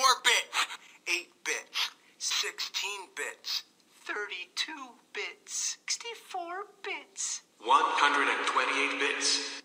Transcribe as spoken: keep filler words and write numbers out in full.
sixty-four bits, eight bits, sixteen bits, thirty-two bits, sixty-four bits, one hundred twenty-eight bits.